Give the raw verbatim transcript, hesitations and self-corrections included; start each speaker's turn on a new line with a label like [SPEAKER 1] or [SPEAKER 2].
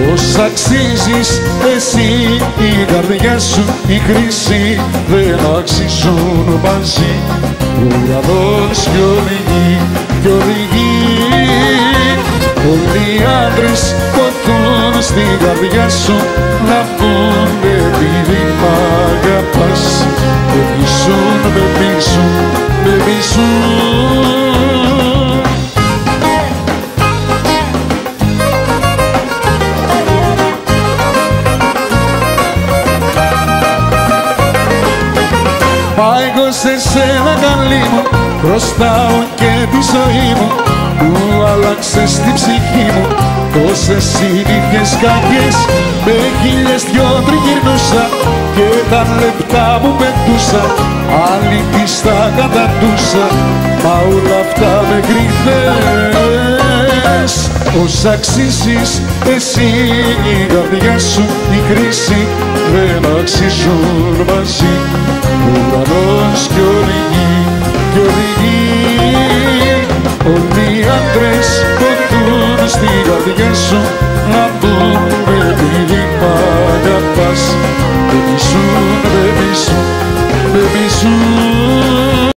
[SPEAKER 1] Όσα αξίζεις εσύ, η καρδιά σου η χρήση δεν αξίζουν μαζί. Ο ουρανός κι όλη η γη, κι όλη η γη. Όλοι οι άντρες ποθούν στην καρδιά σου να βγουν επειδή μ' αγαπάς. Με πείσουν, με πείσουν, με πείσουν. Μα εγώ σε σένα καλή μου χρωστάω και τη ζωή μου που άλλαξες την ψυχή μου. Τόσες συνήθειες κακές με χίλιες δυο τριγυρνούσα και τα λεπτά που πετούσα άλλη πίστα καταντούσα. Μα όλα αυτά με κρυφές. Όσα αξίζεις εσύ, η καρδιά σου η χρήση δεν αξίζουν μαζί. Ο ουρανός κι όλη η γη, κι όλη η γη. Όλοι οι άντρες ποθούν στην καρδιά σου να μπουν επειδή μ' αγαπάς.